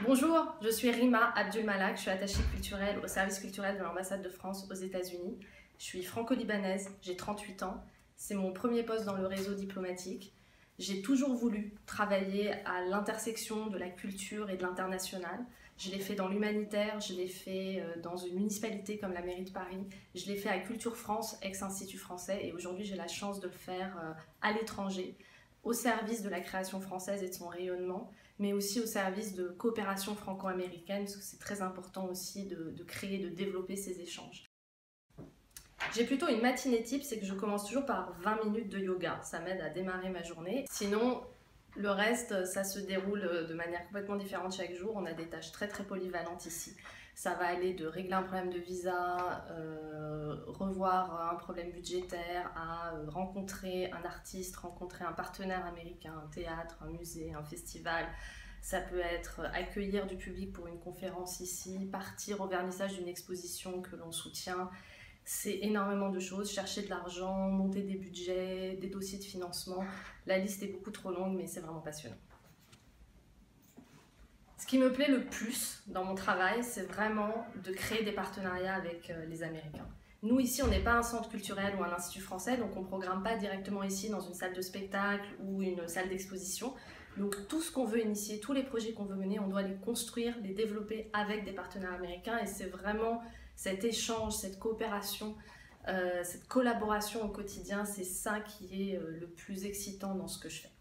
Bonjour, je suis Rima Abdulmalak, je suis attachée culturelle au service culturel de l'ambassade de France aux États-Unis. Je suis franco-libanaise, j'ai 38 ans, c'est mon premier poste dans le réseau diplomatique. J'ai toujours voulu travailler à l'intersection de la culture et de l'international. Je l'ai fait dans l'humanitaire, je l'ai fait dans une municipalité comme la mairie de Paris, je l'ai fait à Culture France, ex-Institut français, et aujourd'hui j'ai la chance de le faire à l'étranger, au service de la création française et de son rayonnement, mais aussi au service de coopération franco-américaine, parce que c'est très important aussi de créer, de développer ces échanges. J'ai plutôt une matinée type, c'est que je commence toujours par 20 minutes de yoga, ça m'aide à démarrer ma journée. Sinon, le reste, ça se déroule de manière complètement différente chaque jour. On a des tâches très polyvalentes ici. Ça va aller de régler un problème de visa, revoir un problème budgétaire, à rencontrer un artiste, rencontrer un partenaire américain, un théâtre, un musée, un festival. Ça peut être accueillir du public pour une conférence ici, partir au vernissage d'une exposition que l'on soutient. C'est énormément de choses, chercher de l'argent, monter des budgets, des dossiers de financement. La liste est beaucoup trop longue, mais c'est vraiment passionnant. Ce qui me plaît le plus dans mon travail, c'est vraiment de créer des partenariats avec les Américains. Nous, ici, on n'est pas un centre culturel ou un institut français, donc on ne programme pas directement ici dans une salle de spectacle ou une salle d'exposition. Donc tout ce qu'on veut initier, tous les projets qu'on veut mener, on doit les construire, les développer avec des partenaires américains, et c'est vraiment cet échange, cette coopération, cette collaboration au quotidien, c'est ça qui est le plus excitant dans ce que je fais.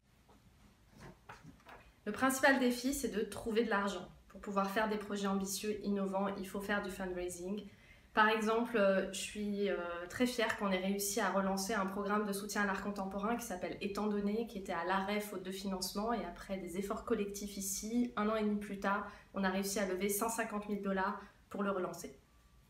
Le principal défi, c'est de trouver de l'argent. Pour pouvoir faire des projets ambitieux, innovants, il faut faire du fundraising. Par exemple, je suis très fière qu'on ait réussi à relancer un programme de soutien à l'art contemporain qui s'appelle Étant donné, qui était à l'arrêt faute de financement, et après des efforts collectifs ici, 1 an et demi plus tard, on a réussi à lever 150 000 $ pour le relancer.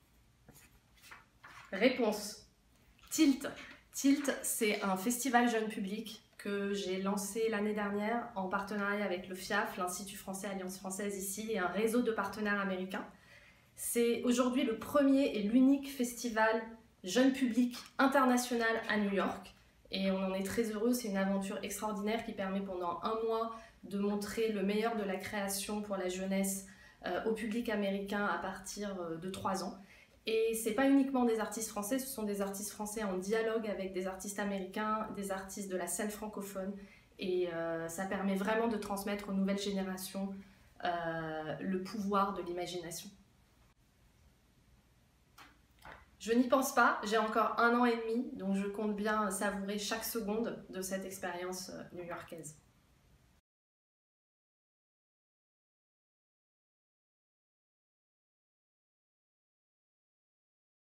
Réponse. Tilt. Tilt, c'est un festival jeune public que j'ai lancé l'année dernière en partenariat avec le FIAF, l'Institut français Alliance française ici, et un réseau de partenaires américains. C'est aujourd'hui le premier et l'unique festival jeune public international à New York, et on en est très heureux. C'est une aventure extraordinaire qui permet pendant 1 mois de montrer le meilleur de la création pour la jeunesse au public américain à partir de 3 ans. Et ce n'est pas uniquement des artistes français, ce sont des artistes français en dialogue avec des artistes américains, des artistes de la scène francophone, et ça permet vraiment de transmettre aux nouvelles générations le pouvoir de l'imagination. Je n'y pense pas, j'ai encore 1 an et demi, donc je compte bien savourer chaque seconde de cette expérience new-yorkaise.